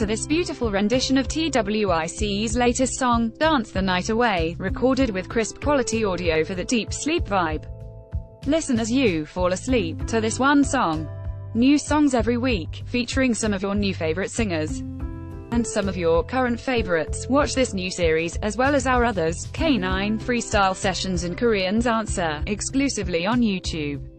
to this beautiful rendition of TWICE's latest song, Dance the Night Away, recorded with crisp quality audio for the deep sleep vibe. Listen as you fall asleep to this one song. New songs every week, featuring some of your new favorite singers and some of your current favorites. Watch this new series, as well as our others, K9, Freestyle Sessions and Korean's Answer, exclusively on YouTube.